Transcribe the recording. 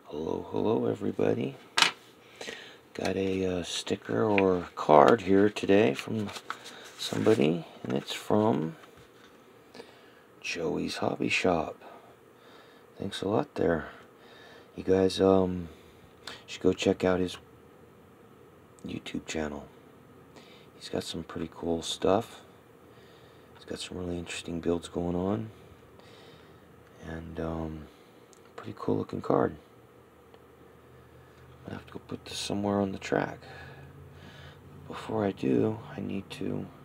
Hello everybody. Got a sticker or card here today from somebody, and it's from Joey's Hobby Shop. Thanks a lot there. You guys should go check out his YouTube channel. He's got some pretty cool stuff. He's got some really interesting builds going on, and pretty cool looking card. I have to go put this somewhere on the track. Before I do, I need to